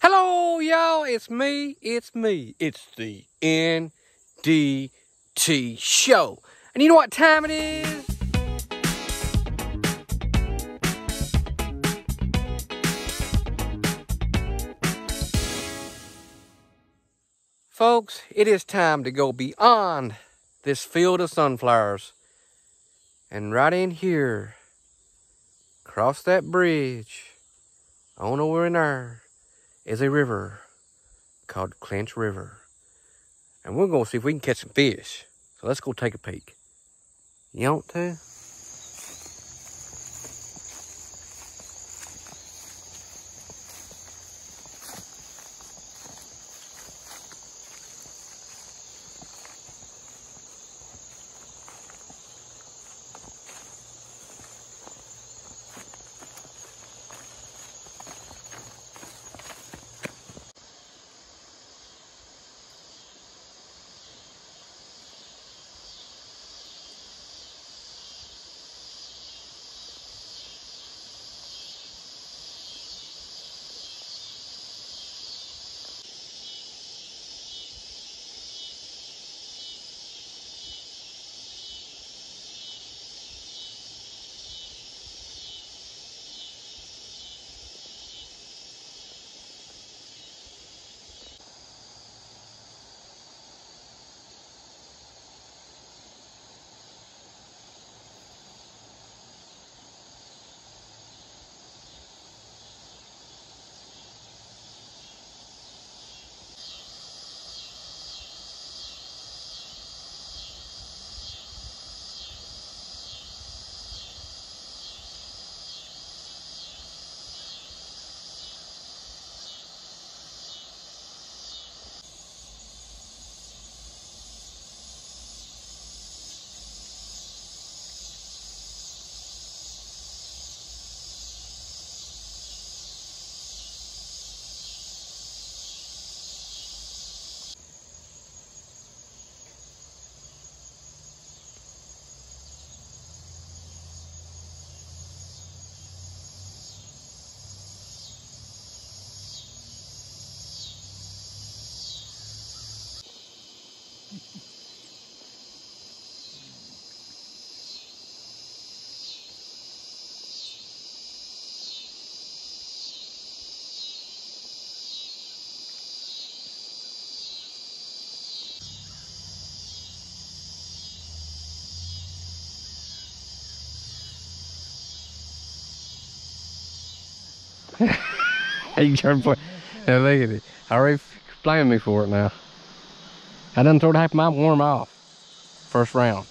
Hello, y'all. It's me. It's the N.D.T show. And you know what time it is? Folks, it is time to go beyond this field of sunflowers. And right in here, across that bridge, on over in there, is a river called Clinch River. And we're going to see if we can catch some fish. So let's go take a peek. You want to? You trying to play? Now look at it. Already blaming me for it now. I done throw half my worm off. First round.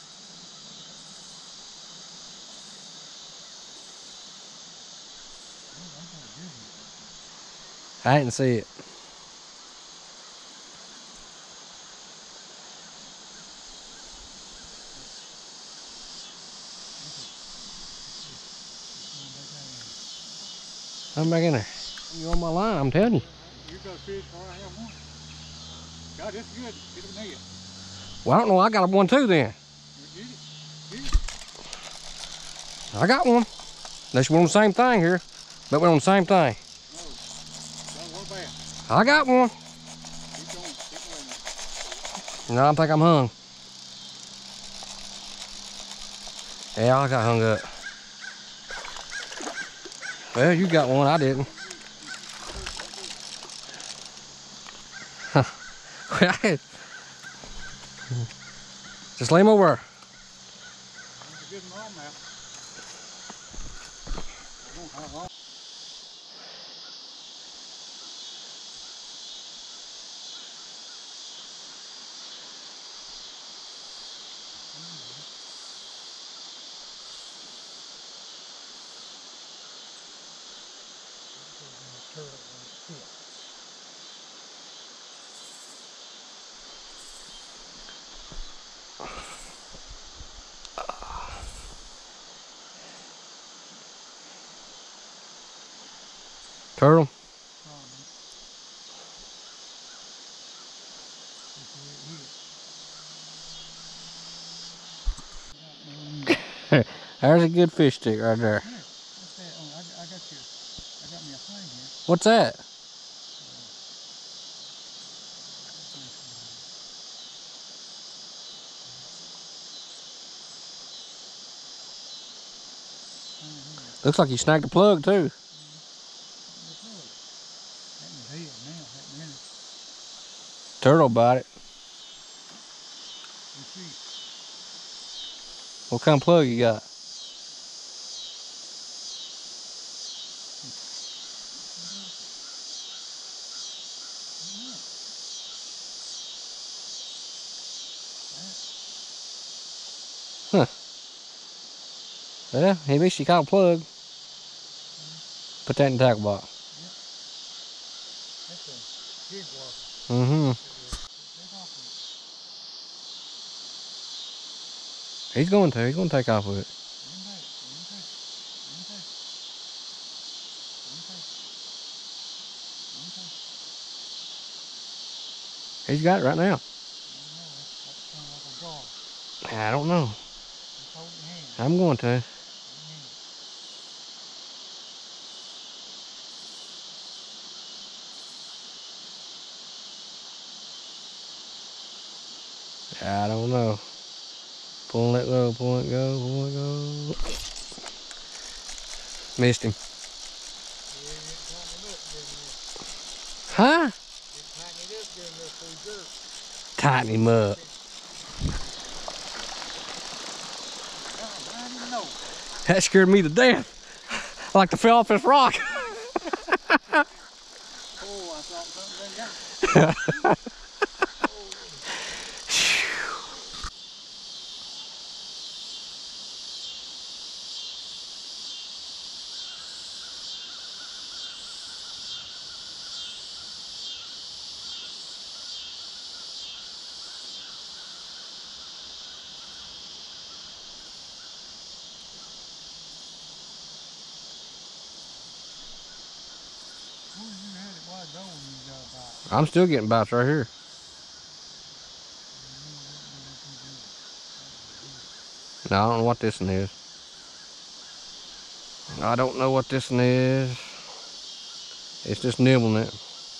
I didn't see it. I'm back in there. You're on my line, I'm telling you. You got a fish or I have one. God, that's good. Get a net. Well, I don't know. I got one too then. Get it. I got one. Unless we're on the same thing here. But we're on the same thing. No, one bad. I got one. Keep going. Keep going. No, I think I'm hung. Yeah, I got hung up. Well, you got one, I didn't. Just lay him over. That's a good long map. Turtle. There's a good fish stick right there. What's that? Oh, I got me a thing here. What's that? I got me a thing here. What's that? Oh, I got you. I got me a thing here. What's that? Looks like you snagged a plug too. Turtle bite it. What kind of plug you got? Huh. Well, at least you caught a plug. Put that in the tackle box. Mm-hmm. He's going to. He's going to take off with it. He's got it right now. I don't know. I'm going to. I don't know. Pull it go, pull it go, pull it go. Missed him. Huh? Tighten him up. That scared me to death. I like to fell off this rock. I'm still getting bites right here. No, I don't know what this one is. I don't know what this one is. It's just nibbling it.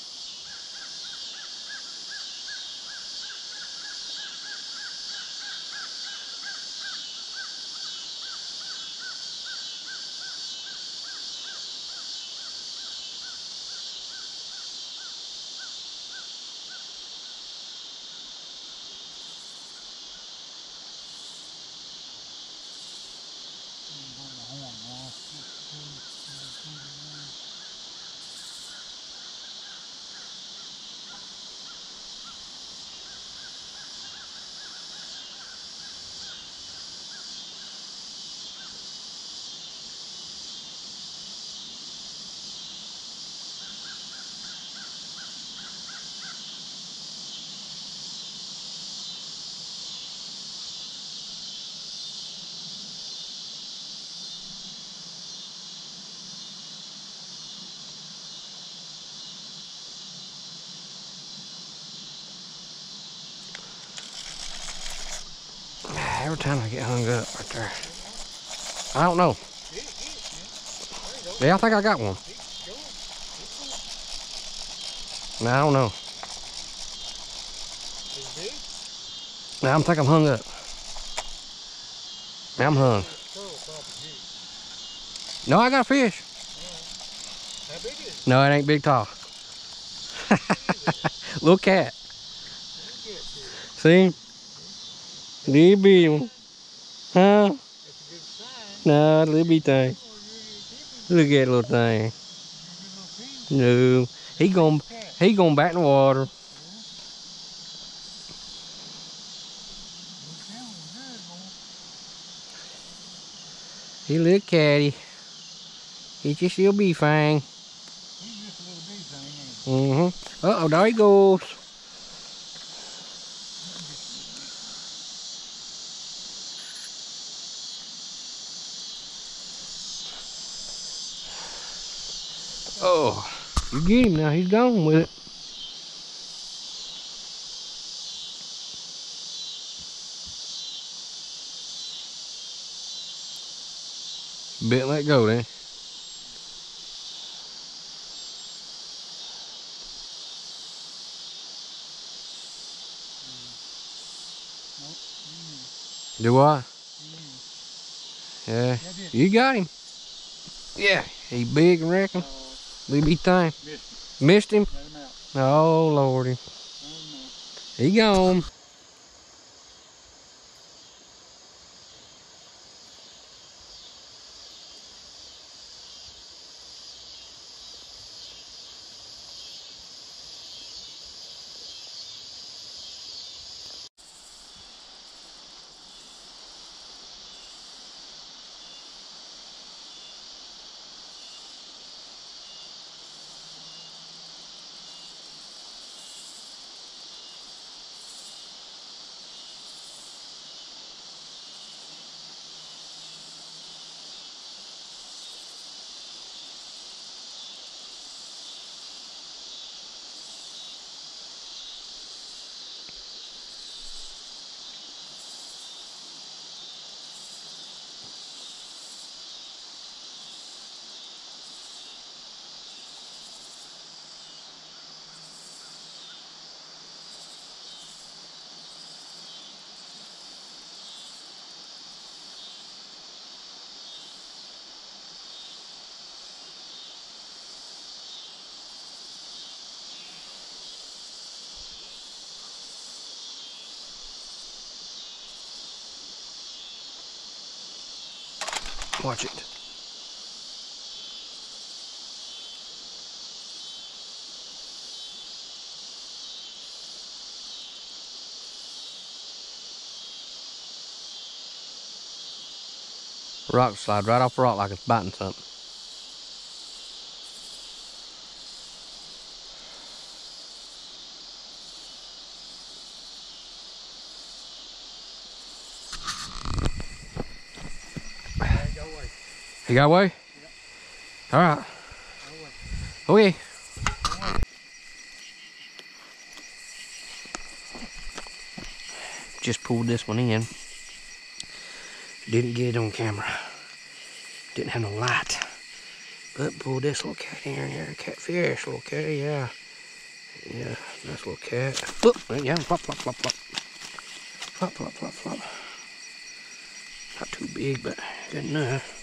Every time I get hung up right there. I don't know. Yeah, I think I got one. No, I don't know. No, I think I'm hung up. I'm hung. No, I got a fish. No, it ain't big tall. Little cat. See? Little bitty one. Huh? No, little bitty thing. Look at that little thing. No. He going back in the water. He a little catty. He's just a little bee fang. Mm-hmm. Uh-oh, there he goes. Oh, you get him now. He's gone with it. Bet let go then. Do what? Yeah, you got him. Yeah, he big, I reckon. What do you think? Missed him. Missed him? Let him out. Oh, Lordy. Oh, no. He gone. Watch it. Rock slide right off the rock like it's biting something. You got away? Yep. All right. Okay. Just pulled this one in. Didn't get it on camera. Didn't have no light. But pulled this little cat in here. Catfish, little cat, yeah. Yeah, nice little cat. Whoop, yeah, flop, flop, flop, flop. Flop, flop, flop, flop. Not too big, but good enough.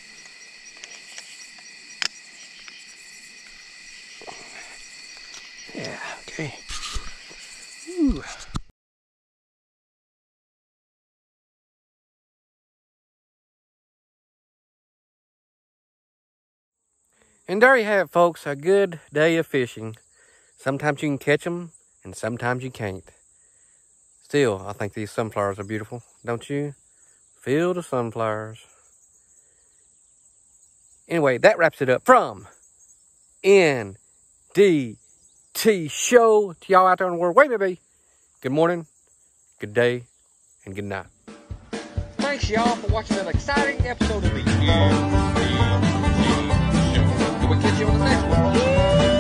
Yeah, okay. Ooh. And there you have it, folks. A good day of fishing. Sometimes you can catch them, and sometimes you can't. Still, I think these sunflowers are beautiful, don't you? Field of sunflowers. Anyway, that wraps it up from N.D.T. Show to y'all out there in the world. Wait, baby. Good morning, good day, and good night. Thanks, y'all, for watching that exciting episode of the N.D.T. Show. We'll catch you on the next one.